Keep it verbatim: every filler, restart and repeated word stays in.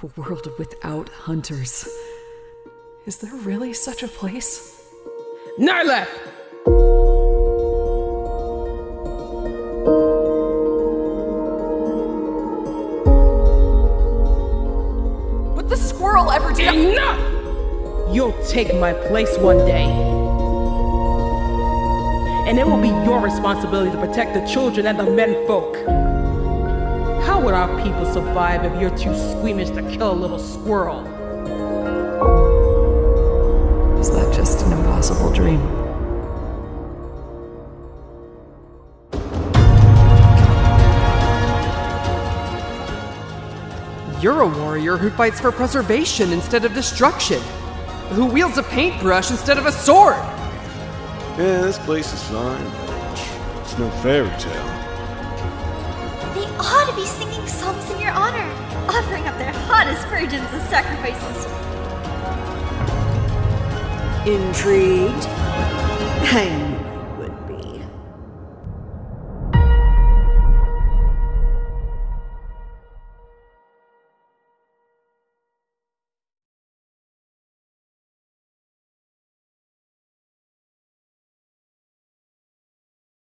A world without hunters. Is there really such a place? Nyleth! What the squirrel ever did? Enough! You'll take my place one day. And it will be your responsibility to protect the children and the menfolk. How would our people survive if you're too squeamish to kill a little squirrel? Is that just an impossible dream? You're a warrior who fights for preservation instead of destruction. Who wields a paintbrush instead of a sword. Yeah, this place is fine, but it's no fairy tale. They ought to be singing songs in your honor, offering up their hottest virgins as sacrifices. Intrigued? I